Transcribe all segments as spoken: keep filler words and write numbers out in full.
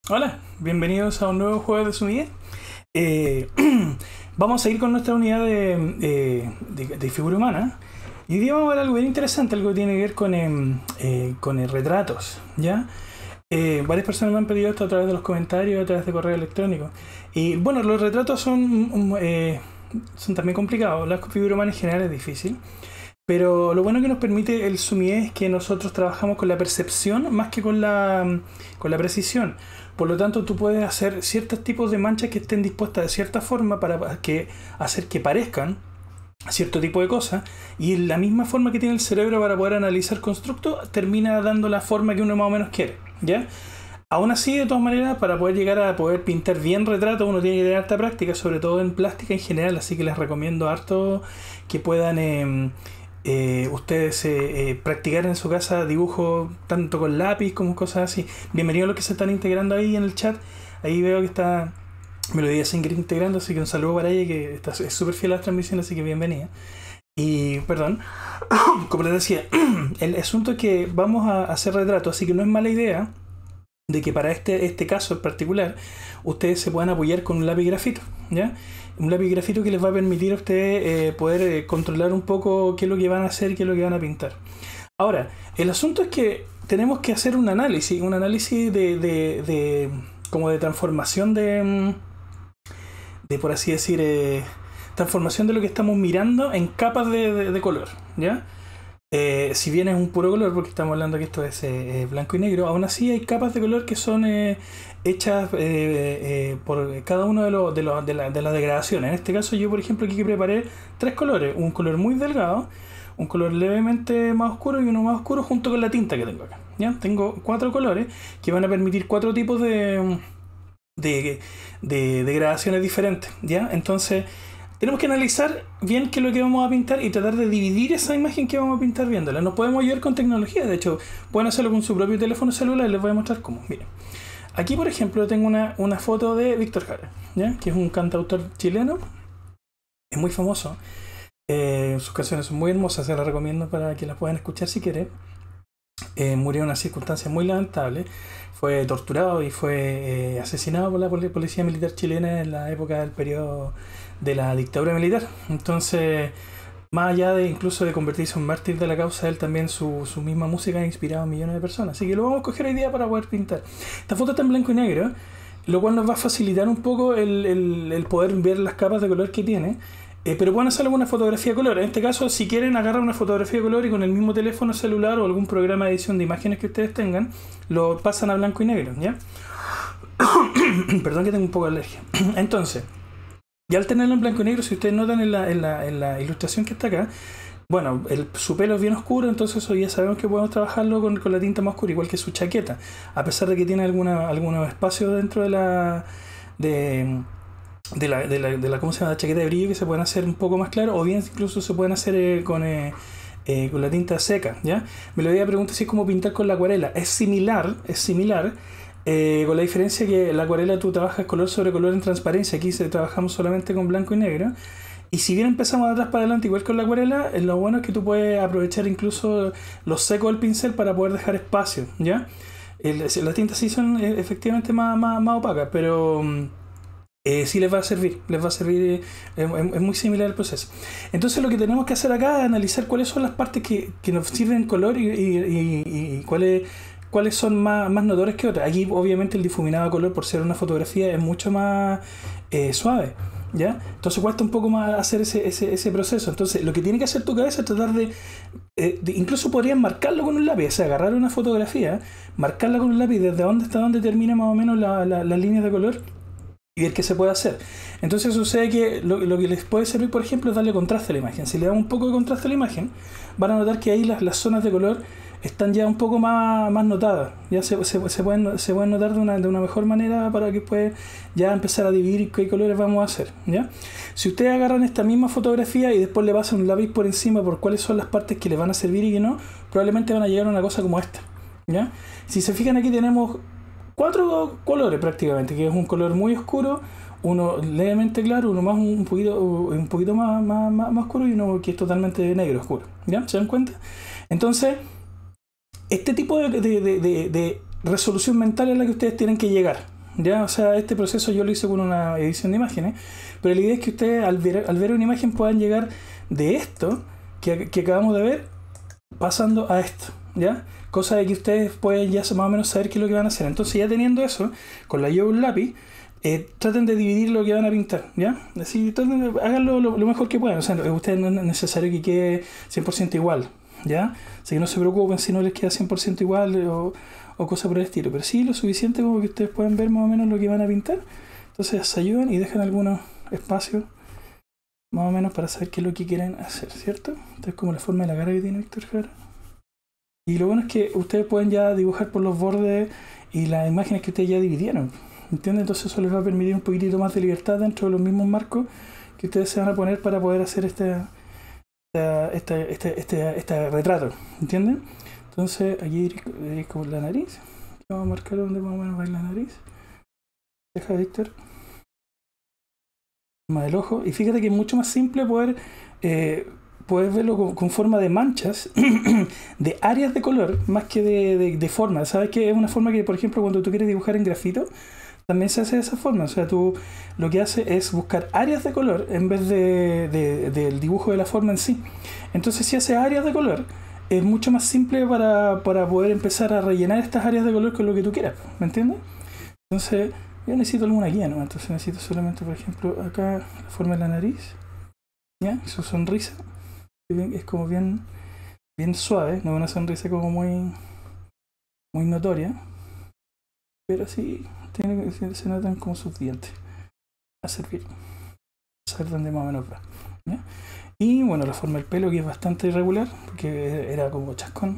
Hola, bienvenidos a un nuevo juego de Sumide. Eh, vamos a seguir con nuestra unidad de, eh, de, de figura humana. Y hoy día vamos a ver algo bien interesante, algo que tiene que ver con, eh, eh, con eh, retratos, ¿ya? Eh, varias personas me han pedido esto a través de los comentarios, a través de correo electrónico. Y bueno, los retratos son, um, eh, son también complicados. La figura humana en general es difícil. Pero lo bueno que nos permite el Sumie es que nosotros trabajamos con la percepción más que con la, con la precisión. Por lo tanto, tú puedes hacer ciertos tipos de manchas que estén dispuestas de cierta forma para que, hacer que parezcan cierto tipo de cosas, y la misma forma que tiene el cerebro para poder analizar constructos termina dando la forma que uno más o menos quiere, ¿ya? Aún así, de todas maneras, para poder llegar a poder pintar bien retratos, uno tiene que tener harta práctica, sobre todo en plástica en general, así que les recomiendo harto que puedan eh, eh, ustedes eh, eh, practicar en su casa dibujo tanto con lápiz como cosas así. Bienvenidos a los que se están integrando ahí en el chat. Ahí veo que está Melodía Singer integrando, así que un saludo para ella, que está, es súper fiel a las transmisiones, así que bienvenida. Y, perdón, como les decía, el asunto es que vamos a hacer retratos, así que no es mala idea de que para este, este caso en particular ustedes se puedan apoyar con un lápiz grafito, ¿ya? Un lápiz grafito que les va a permitir a ustedes eh, poder eh, controlar un poco qué es lo que van a hacer y qué es lo que van a pintar. Ahora, el asunto es que tenemos que hacer un análisis, un análisis de, de, de como de transformación de, de por así decir, eh, transformación de lo que estamos mirando en capas de, de, de color, ¿ya? Eh, si bien es un puro color, porque estamos hablando que esto es eh, blanco y negro, aún así hay capas de color que son eh, hechas eh, eh, por cada uno de, los de, los de, la, de las degradaciones. En este caso yo, por ejemplo, aquí preparé tres colores: un color muy delgado, un color levemente más oscuro y uno más oscuro, junto con la tinta que tengo acá, ¿ya? Tengo cuatro colores que van a permitir cuatro tipos de, de, de degradaciones diferentes, ¿ya? Entonces tenemos que analizar bien qué es lo que vamos a pintar y tratar de dividir esa imagen que vamos a pintar viéndola. Nos podemos ayudar con tecnología, de hecho, pueden hacerlo con su propio teléfono celular y les voy a mostrar cómo. Miren, aquí por ejemplo tengo una, una foto de Víctor Jara, ¿ya? Que es un cantautor chileno, es muy famoso, eh, sus canciones son muy hermosas, se las recomiendo para que las puedan escuchar si quieren. Eh, murió en unas circunstancias muy lamentables, fue torturado y fue eh, asesinado por la policía militar chilena en la época del periodo de la dictadura militar. Entonces, más allá de incluso de convertirse en mártir de la causa, él también, su, su misma música ha inspirado a millones de personas. Así que lo vamos a coger hoy día para poder pintar. Esta foto está en blanco y negro, lo cual nos va a facilitar un poco el, el, el poder ver las capas de color que tiene. Eh, pero pueden hacerlo con una fotografía de color. En este caso, si quieren, agarrar una fotografía de color y con el mismo teléfono celular o algún programa de edición de imágenes que ustedes tengan, lo pasan a blanco y negro, ¿ya? Perdón que tengo un poco de alergia. Entonces, ya al tenerlo en blanco y negro, si ustedes notan en la, en la, en la ilustración que está acá, bueno, el, su pelo es bien oscuro, entonces eso ya sabemos que podemos trabajarlo con, con la tinta más oscura, igual que su chaqueta, a pesar de que tiene alguna, algunos espacios dentro de la... de... De la, de, la, de la, ¿cómo se llama? La chaqueta de brillo, que se pueden hacer un poco más claro, o bien incluso se pueden hacer eh, con, eh, eh, con la tinta seca, ¿ya? Me lo voy a preguntar si es como pintar con la acuarela. Es similar, es similar, eh, con la diferencia que la acuarela tú trabajas color sobre color en transparencia. Aquí se, trabajamos solamente con blanco y negro. Y si bien empezamos de atrás para adelante igual con la acuarela, lo bueno es que tú puedes aprovechar incluso lo seco del pincel para poder dejar espacio, ¿ya? El, las tintas sí son eh, efectivamente más, más, más opacas, pero... Eh, sí les va a servir, les va a servir, eh, es muy similar el proceso. Entonces lo que tenemos que hacer acá es analizar cuáles son las partes que, que nos sirven color y, y, y, y cuáles, cuáles son más, más notorias que otras. Aquí obviamente el difuminado a color, por ser una fotografía, es mucho más eh, suave, ¿ya? Entonces cuesta un poco más hacer ese, ese, ese proceso. Entonces lo que tiene que hacer tu cabeza es tratar de, eh, de incluso podrías marcarlo con un lápiz, o sea, agarrar una fotografía, marcarla con un lápiz desde dónde hasta dónde termina más o menos la, la, las líneas de color, y ver qué se puede hacer. Entonces sucede que lo, lo que les puede servir, por ejemplo, es darle contraste a la imagen. Si le damos un poco de contraste a la imagen, van a notar que ahí las, las zonas de color están ya un poco más, más notadas. Ya se, se, se, pueden, se pueden notar de una, de una mejor manera para que puedan ya empezar a dividir qué colores vamos a hacer, ¿ya? Si ustedes agarran esta misma fotografía y después le pasan un lápiz por encima por cuáles son las partes que les van a servir y que no, probablemente van a llegar a una cosa como esta, ¿ya? Si se fijan, aquí tenemos cuatro colores prácticamente, que es un color muy oscuro, uno levemente claro, uno más un poquito, un poquito más, más, más, más oscuro, y uno que es totalmente negro oscuro, ¿ya? ¿Se dan cuenta? Entonces, este tipo de, de, de, de resolución mental es la que ustedes tienen que llegar, ya, o sea, este proceso yo lo hice con una edición de imágenes, pero la idea es que ustedes al ver, al ver una imagen puedan llegar de esto que, que acabamos de ver pasando a esto, ¿ya? Cosa de que ustedes pueden ya más o menos saber qué es lo que van a hacer. Entonces, ya teniendo eso, con la ayuda de un lápiz, eh, traten de dividir lo que van a pintar, ¿ya? Así, traten de, háganlo lo, lo mejor que puedan. O sea, ustedes no es necesario que quede cien por ciento igual, ¿ya? Así que no se preocupen si no les queda cien por ciento igual o, o cosas por el estilo. Pero sí lo suficiente como que ustedes puedan ver más o menos lo que van a pintar. Entonces, se ayudan y dejan algunos espacios más o menos para saber qué es lo que quieren hacer, ¿cierto? Entonces, como la forma de la cara que tiene Víctor Jara. Y lo bueno es que ustedes pueden ya dibujar por los bordes y las imágenes que ustedes ya dividieron, ¿entienden? Entonces eso les va a permitir un poquitito más de libertad dentro de los mismos marcos que ustedes se van a poner para poder hacer este, este, este, este, este, este retrato, ¿entienden? Entonces aquí iréis con la nariz. Vamos a marcar dónde más o menos va a ir la nariz. Deja, Víctor. Más el ojo. Y fíjate que es mucho más simple poder... Eh, puedes verlo con, con forma de manchas, de áreas de color, más que de, de, de forma. ¿Sabes que es una forma que, por ejemplo, cuando tú quieres dibujar en grafito, también se hace de esa forma? O sea, tú lo que haces es buscar áreas de color en vez de, de, del dibujo de la forma en sí. Entonces, si haces áreas de color, es mucho más simple para, para poder empezar a rellenar estas áreas de color con lo que tú quieras. ¿Me entiendes? Entonces, yo necesito alguna guía, ¿no? Entonces necesito solamente, por ejemplo, acá la forma de la nariz, ¿ya? Su sonrisa. Es como bien, bien suave, no es una sonrisa como muy, muy notoria, pero sí tiene, se, se notan como sus dientes a servir, a saber dónde más o menos va, ¿ya? Y bueno, la forma del pelo que es bastante irregular, porque era como chascón,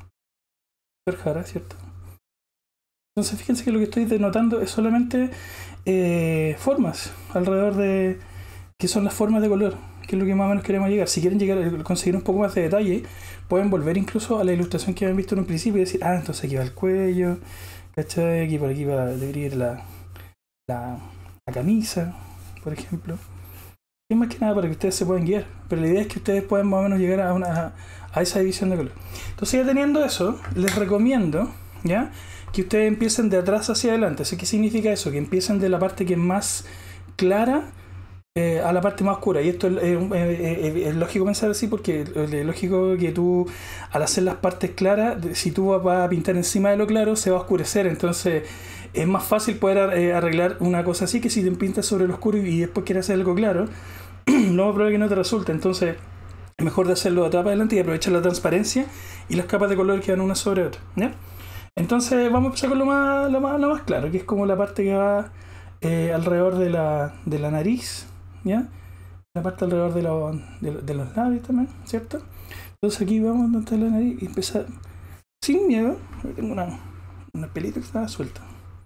Jara, ¿cierto? Entonces fíjense que lo que estoy denotando es solamente eh, formas alrededor de que son las formas de color, que es lo que más o menos queremos llegar. Si quieren llegar a conseguir un poco más de detalle, pueden volver incluso a la ilustración que habían visto en un principio y decir, ah, entonces aquí va el cuello, ¿cachai? Aquí por aquí va, debería ir la, la, la camisa, por ejemplo. Es más que nada para que ustedes se puedan guiar, pero la idea es que ustedes puedan más o menos llegar a, una, a esa división de color. Entonces, ya teniendo eso, les recomiendo, ¿ya?, que ustedes empiecen de atrás hacia adelante. ¿Qué significa eso? Que empiecen de la parte que es más clara Eh, a la parte más oscura. Y esto es, es, es, es lógico pensar así, porque es lógico que tú, al hacer las partes claras, si tú vas a pintar encima de lo claro, se va a oscurecer. Entonces es más fácil poder eh, arreglar una cosa así que si te pintas sobre lo oscuro y después quieres hacer algo claro, lo más probable es que no te resulte. Entonces es mejor de hacerlo de atrás para adelante y aprovechar la transparencia y las capas de color que van una sobre otra, ¿ya? Entonces vamos a empezar con lo más, lo más, lo más claro, que es como la parte que va eh, alrededor de la, de la nariz, ¿ya? La parte alrededor de, lo, de, de los labios también, ¿cierto? Entonces aquí vamos donde está la nariz y empezar sin miedo. Tengo una, una pelita que estaba suelta.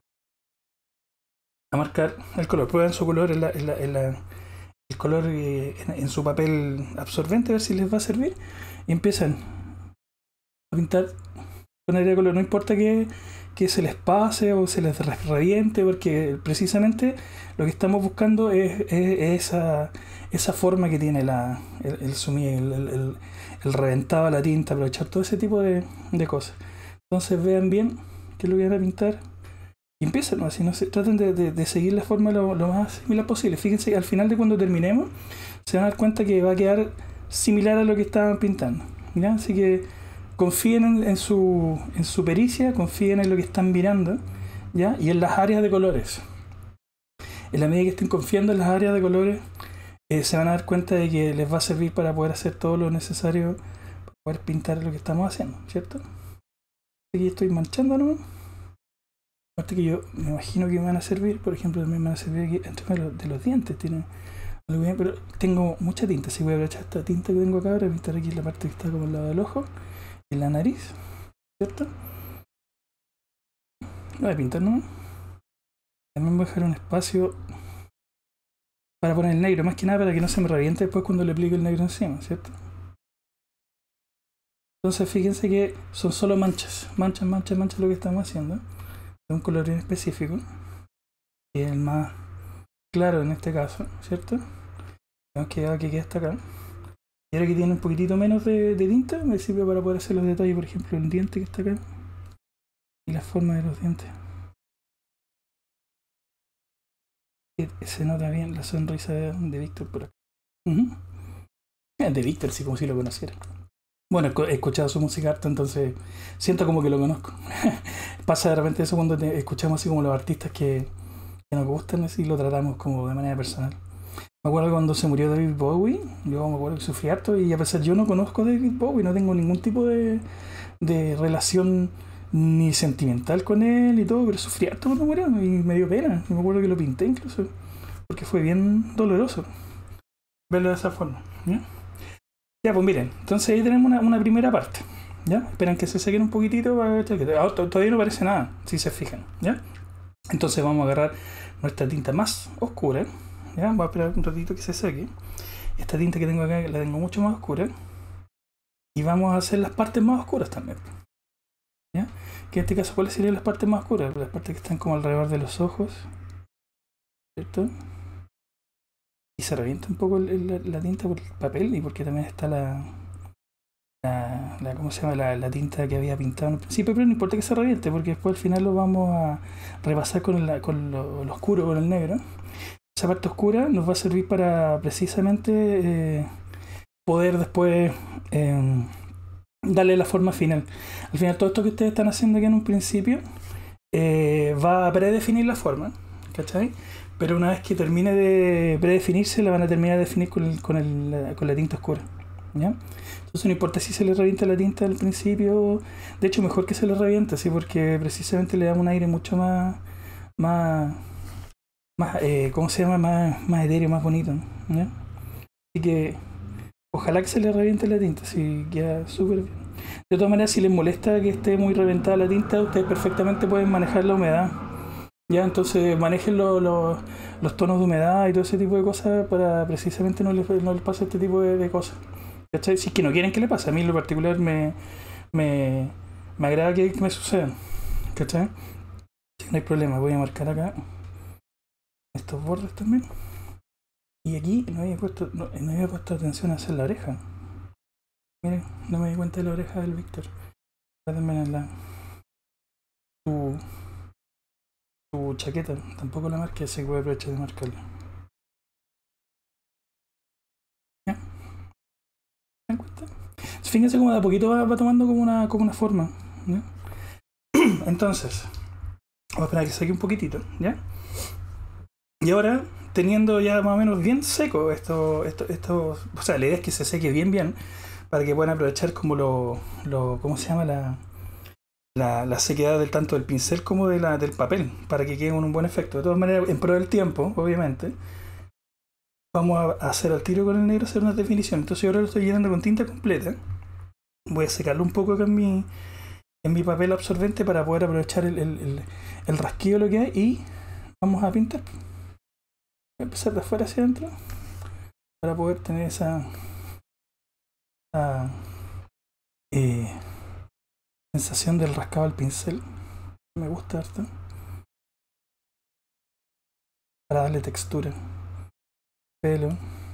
A marcar el color. Prueben su color en la, en la, en la, el color eh, en, en su papel absorbente, a ver si les va a servir. Y empiezan a pintar con aire de color. No importa que, que se les pase o se les reviente, porque precisamente lo que estamos buscando es, es, es esa, esa forma que tiene la, el, el sumí, el, el, el reventado de la tinta, aprovechar todo ese tipo de, de cosas. Entonces vean bien qué es lo que van a pintar y empiecen, ¿no? Así, no se, traten de, de, de seguir la forma lo, lo más similar posible. Fíjense que al final de cuando terminemos se van a dar cuenta que va a quedar similar a lo que estaban pintando, ¿ya? Así que confíen en, en, su, en su pericia, confíen en lo que están mirando, ¿ya? Y en las áreas de colores. En la medida que estén confiando en las áreas de colores, eh, se van a dar cuenta de que les va a servir para poder hacer todo lo necesario para poder pintar lo que estamos haciendo, ¿cierto? Aquí estoy manchando, ¿no? Aparte que yo me imagino que me van a servir, por ejemplo, también me van a servir aquí entre los, de los dientes, tiene algo bien, pero tengo mucha tinta, así que voy a aprovechar esta tinta que tengo acá para pintar aquí la parte que está como al lado del ojo, en la nariz, ¿cierto? Lo voy a pintar, ¿no? También voy a dejar un espacio para poner el negro, más que nada para que no se me reviente después cuando le aplique el negro encima, ¿cierto? Entonces fíjense que son solo manchas, manchas, manchas, manchas lo que estamos haciendo, de un color bien específico, que es el más claro en este caso, ¿cierto? Tenemos que llevar que quede hasta acá. Y ahora que tiene un poquitito menos de, de tinta, me sirve para poder hacer los detalles, por ejemplo, el diente que está acá y la forma de los dientes. Se nota bien la sonrisa de, de Víctor por acá. Uh-huh. De Víctor, sí, como si lo conociera. Bueno, he escuchado su música harto, entonces siento como que lo conozco. Pasa de repente eso cuando te escuchamos así como los artistas que, que nos gustan, así lo tratamos como de manera personal. Me acuerdo cuando se murió David Bowie, yo me acuerdo que sufrí harto y a pesar yo no conozco a David Bowie, no tengo ningún tipo de, de relación ni sentimental con él y todo, pero sufrí harto cuando murió y me dio pena. Me acuerdo que lo pinté incluso, porque fue bien doloroso verlo de esa forma, ¿ya? Ya, pues miren, entonces ahí tenemos una, una primera parte, ¿ya? Esperan que se sequen un poquitito para que todavía no parece nada, si se fijan, ¿ya? Entonces vamos a agarrar nuestra tinta más oscura, ¿ya? Voy a esperar un ratito que se seque. Esta tinta que tengo acá la tengo mucho más oscura. Y vamos a hacer las partes más oscuras también, ¿ya? Que en este caso, ¿cuáles serían las partes más oscuras? Las partes que están como alrededor de los ojos, ¿cierto? Y se revienta un poco el, el, la tinta por el papel y porque también está la, la, la ¿cómo se llama? La, la tinta que había pintado en el principio, pero no importa que se reviente porque después al final lo vamos a repasar con, el, con lo, lo oscuro, con el negro. Esa parte oscura nos va a servir para precisamente eh, poder después eh, darle la forma final. Al final todo esto que ustedes están haciendo aquí en un principio eh, va a predefinir la forma, ¿cachai? Pero una vez que termine de predefinirse, la van a terminar de definir con, el, con, el, con la tinta oscura, ¿ya? Entonces no importa si se le revienta la tinta al principio, de hecho mejor que se le reviente, ¿sí? Porque precisamente le da un aire mucho más, más, más eh, ¿cómo se llama? Más, más etéreo, más bonito, ¿ya? Así que ojalá que se le reviente la tinta, si queda súper bien. De todas maneras, si les molesta que esté muy reventada la tinta, ustedes perfectamente pueden manejar la humedad. Ya, entonces manejen lo, lo, los tonos de humedad y todo ese tipo de cosas para precisamente no les, no les pase este tipo de, de cosas. ¿Cachai? Si es que no quieren que le pase, a mí en lo particular me, me, me agrada que, que me sucedan. ¿Cachai? Si no hay problema, voy a marcar acá estos bordes también. Y aquí no había puesto, no, no había puesto atención a hacer la oreja. Miren, no me di cuenta de la oreja del Víctor. Déjenme la su, su chaqueta, tampoco la marqué, así que voy a aprovechar de marcarla. ¿Ya? ¿Se dan cuenta? Fíjense cómo de a poquito va, va tomando como una, como una forma, ¿ya? Entonces, vamos a esperar a que saque un poquitito, ¿ya? Y ahora, teniendo ya más o menos bien seco esto, esto, esto, o sea, la idea es que se seque bien bien para que puedan aprovechar como lo, lo ¿cómo se llama? La, la, la sequedad del tanto del pincel como de la, del papel, para que quede con un buen efecto. De todas maneras, en pro del tiempo, obviamente, vamos a hacer al tiro con el negro, hacer una definición. Entonces yo ahora lo estoy llenando con tinta completa. Voy a secarlo un poco acá en mi, en mi papel absorbente para poder aprovechar el, el, el, el rasquillo de lo que hay y vamos a pintar. Voy a empezar de afuera hacia adentro para poder tener esa, esa eh, sensación del rascado del pincel. Me gusta harto. Para darle textura. Pelo.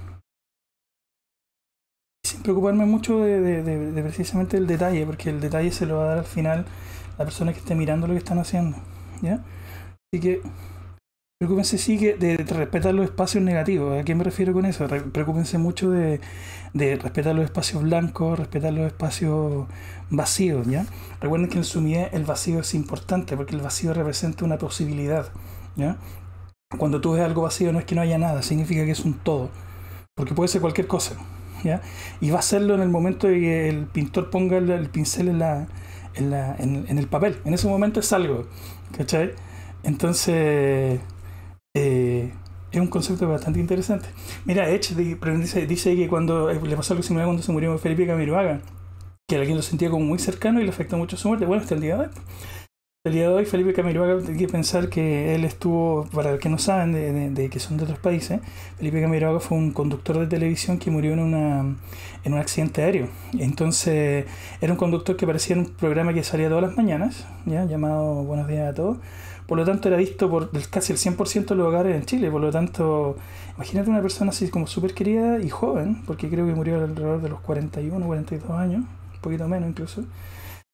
Sin preocuparme mucho de, de, de, de precisamente el detalle, porque el detalle se lo va a dar al final la persona que esté mirando lo que están haciendo, ¿ya? Así que preocúpense sí que de, de respetar los espacios negativos. ¿A qué me refiero con eso? Re preocúpense mucho de, de respetar los espacios blancos, respetar los espacios vacíos, ¿ya? Recuerden que en Sumie el vacío es importante porque el vacío representa una posibilidad, ¿ya? Cuando tú ves algo vacío no es que no haya nada, significa que es un todo, porque puede ser cualquier cosa, ¿ya? Y va a serlo en el momento de que el pintor ponga el, el pincel en, la, en, la, en, en el papel. En ese momento es algo, ¿cachai? Entonces eh, es un concepto bastante interesante. Mira, Edge dice, dice que cuando le pasó algo similar cuando se murió Felipe Camiroaga, que alguien lo sentía como muy cercano y le afectó mucho su muerte. Bueno, hasta el día de hoy. El día de hoy Felipe Camiroaga, hay que pensar que él estuvo, para los que no saben, de, de, de que son de otros países, Felipe Camiroaga fue un conductor de televisión que murió en, una, en un accidente aéreo. Entonces era un conductor que aparecía en un programa que salía todas las mañanas, ¿ya? Llamado Buenos Días a Todos. Por lo tanto era visto por casi el cien por ciento de los hogares en Chile. Por lo tanto, imagínate una persona así como súper querida y joven, porque creo que murió alrededor de los cuarenta y uno, cuarenta y dos años, un poquito menos incluso.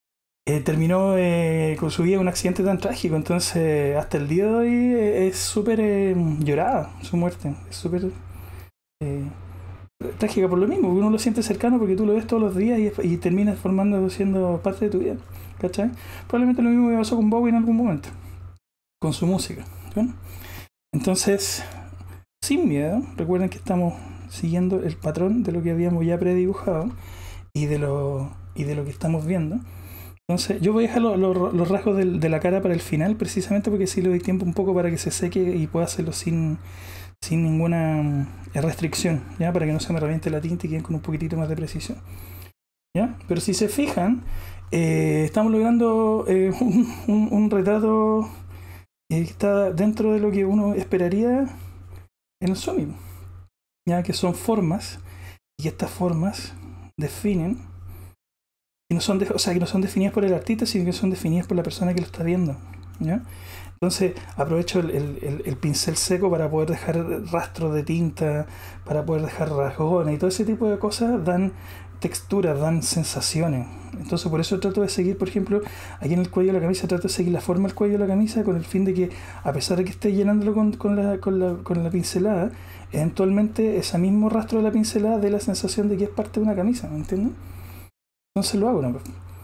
eh, terminó eh, con su vida en un accidente tan trágico. Entonces, hasta el día de hoy eh, es súper eh, llorada su muerte. Es súper eh, trágica por lo mismo, porque uno lo siente cercano porque tú lo ves todos los días y, y terminas formando, siendo parte de tu vida. ¿Cachai? Probablemente lo mismo me pasó con Bowie en algún momento, con su música. ¿Sí? Entonces, sin miedo, recuerden que estamos siguiendo el patrón de lo que habíamos ya predibujado y de lo, y de lo que estamos viendo. Entonces, yo voy a dejar lo, lo, los rasgos de, de la cara para el final, precisamente porque sí le doy tiempo un poco para que se seque y pueda hacerlo sin, sin ninguna restricción, ¿ya? Para que no se me reviente la tinta y queden con un poquitito más de precisión, ¿ya? Pero si se fijan, eh, estamos logrando eh, un, un, un retrato eh, que está dentro de lo que uno esperaría en el zoom, ya que son formas, y estas formas definen, y no son de, o sea, que no son definidas por el artista, sino que son definidas por la persona que lo está viendo, ¿ya? Entonces aprovecho el, el, el pincel seco para poder dejar rastros de tinta, para poder dejar rasgones y todo ese tipo de cosas dan texturas, dan sensaciones. Entonces por eso trato de seguir, por ejemplo, aquí en el cuello de la camisa, trato de seguir la forma del cuello de la camisa con el fin de que, a pesar de que esté llenándolo con, con, la, con, la, con la pincelada, eventualmente ese mismo rastro de la pincelada dé la sensación de que es parte de una camisa, ¿me entiendes? Entonces lo hago, ¿no?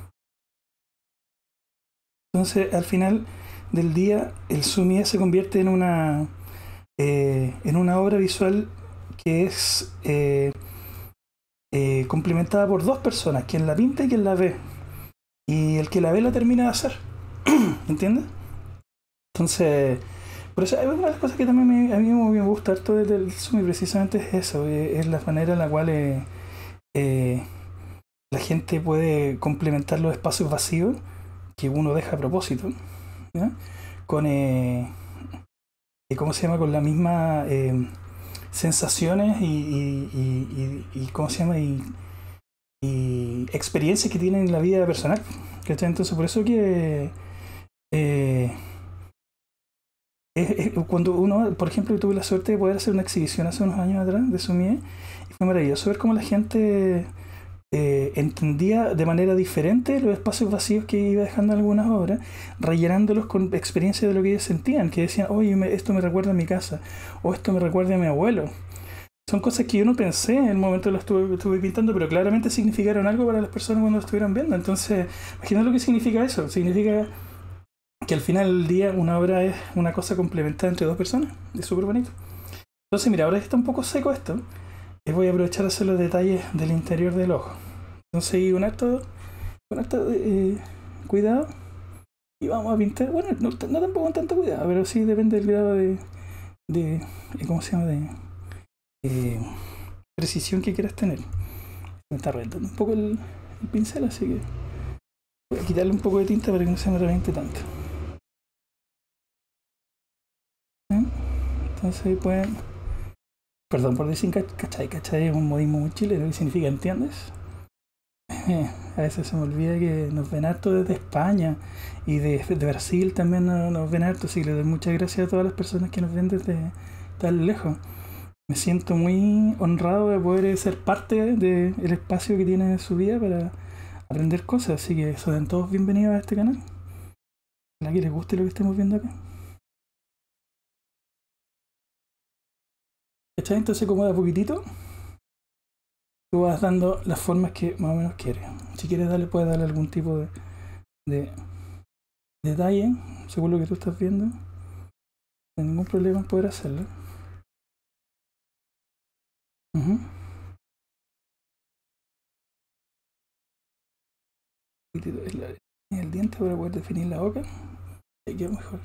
Entonces al final del día el Sumie se convierte en una eh, en una obra visual que es eh, eh, complementada por dos personas, quien la pinta y quien la ve, y el que la ve la termina de hacer. ¿Entiendes? Entonces, por eso una de las cosas que también me, a mí me gusta harto del Sumie precisamente es eso, eh, es la manera en la cual eh, eh, la gente puede complementar los espacios vacíos que uno deja a propósito, ¿ya? Con eh, ¿cómo se llama? Con la misma eh, sensaciones y, y, y, y, y ¿cómo se llama? Y, y experiencias que tienen en la vida personal, ¿cachai? Entonces por eso que eh, es, es, cuando uno, por ejemplo, tuve la suerte de poder hacer una exhibición hace unos años atrás de Sumie, y fue maravilloso ver cómo la gente Eh, entendía de manera diferente los espacios vacíos que iba dejando algunas obras, rellenándolos con experiencias de lo que ellos sentían, que decían, oye, me, esto me recuerda a mi casa, o esto me recuerda a mi abuelo. Son cosas que yo no pensé en el momento que lo estuve, estuve pintando, pero claramente significaron algo para las personas cuando lo estuvieran viendo. Entonces, imagínate lo que significa eso. Significa que al final del día una obra es una cosa complementada entre dos personas. Es súper bonito. Entonces, mira, ahora que está un poco seco esto, voy a aprovechar de hacer los detalles del interior del ojo. Entonces, con esto, con esto eh, cuidado, y vamos a pintar. Bueno, no, no tampoco con tanto cuidado, pero sí depende del grado de, de ¿cómo se llama? De eh, precisión que quieras tener. Me está reventando un poco el, el pincel, así que voy a quitarle un poco de tinta para que no se me reviente tanto. ¿Eh? Entonces ahí pueden. Perdón por decir cachai, cachai es un modismo muy chileno que significa ¿entiendes? A veces se me olvida que nos ven harto desde España y de, de Brasil también nos, nos ven harto, así que les doy muchas gracias a todas las personas que nos ven desde tan lejos. Me siento muy honrado de poder ser parte del espacio que tiene su vida para aprender cosas, así que sean todos bienvenidos a este canal. Ojalá que les guste lo que estemos viendo acá. ¿Cachai? Entonces, como de a poquitito tú vas dando las formas que más o menos quieres. Si quieres darle, puedes darle algún tipo de, de detalle según lo que tú estás viendo. No hay ningún problema en poder hacerlo. Uh-huh. el, el diente para poder definir la boca. Ahí queda mejor.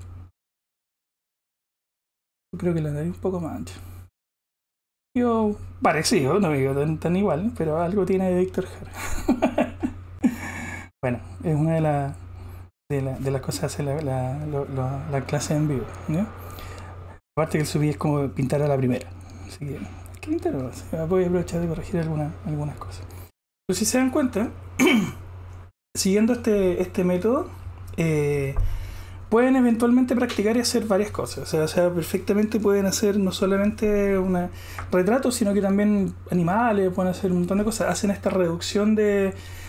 Yo creo que la nariz un poco más ancha. Yo parecido, no digo tan, tan igual, pero algo tiene de Víctor Jara. Bueno, es una de, la, de, la, de las cosas que hace la, la, la, la, la clase en vivo, ¿no? Aparte que el subí es como pintar a la primera, así que ¿qué pintar? Voy a aprovechar de corregir alguna, algunas cosas. Pero si se dan cuenta, siguiendo este, este método, eh, pueden eventualmente practicar y hacer varias cosas. O sea, o sea, perfectamente pueden hacer no solamente una retratos, sino que también animales, pueden hacer un montón de cosas. Hacen esta reducción de,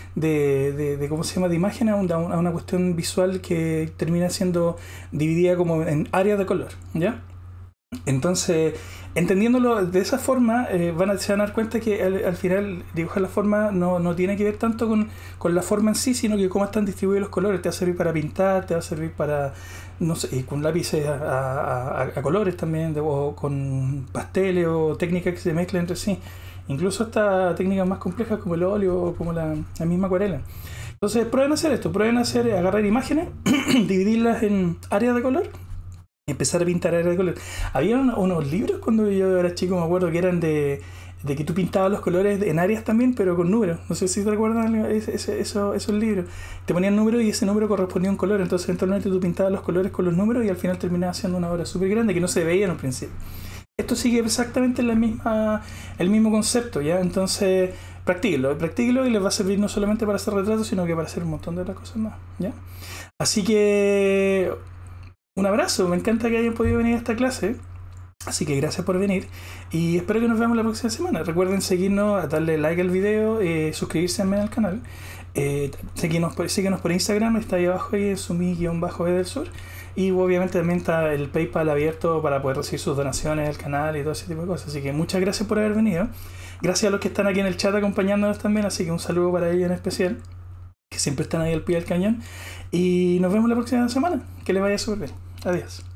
de, de, de ¿cómo se llama?, de imagen a una, a una cuestión visual que termina siendo dividida como en áreas de color, ¿ya? Entonces, entendiéndolo de esa forma, eh, van a, se van a dar cuenta que al, al final dibujar la forma no, no tiene que ver tanto con, con la forma en sí, sino que cómo están distribuidos los colores. Te va a servir para pintar, te va a servir para, no sé, y con lápices a, a, a, a colores también, de, o con pasteles o técnicas que se mezclan entre sí. Incluso hasta técnicas más complejas como el óleo o como la, la misma acuarela. Entonces, prueben a hacer esto, prueben a hacer, agarrar imágenes, dividirlas en áreas de color, empezar a pintar áreas de color. Había un, unos libros cuando yo era chico, me acuerdo, que eran de, de que tú pintabas los colores en áreas también, pero con números. No sé si te recuerdan ese, ese, eso, esos libros. Te ponían números y ese número correspondía a un color. Entonces eventualmente tú pintabas los colores con los números y al final terminabas haciendo una obra súper grande que no se veía en un principio. Esto sigue exactamente la misma, el mismo concepto, ¿ya? Entonces, practíquenlo, practíquenlo y les va a servir no solamente para hacer retratos, sino que para hacer un montón de otras cosas más, ¿ya? Así que un abrazo, me encanta que hayan podido venir a esta clase. Así que gracias por venir y espero que nos veamos la próxima semana. Recuerden seguirnos, darle like al video, eh, suscribirse al canal, eh, síguenos, por, síguenos por Instagram, está ahí abajo, ahí es sumi-e del sur. Y obviamente también está el PayPal abierto para poder recibir sus donaciones al canal y todo ese tipo de cosas. Así que muchas gracias por haber venido. Gracias a los que están aquí en el chat acompañándonos también, así que un saludo para ellos en especial, que siempre están ahí al pie del cañón. Y nos vemos la próxima semana. Que les vaya súper bien. Adiós.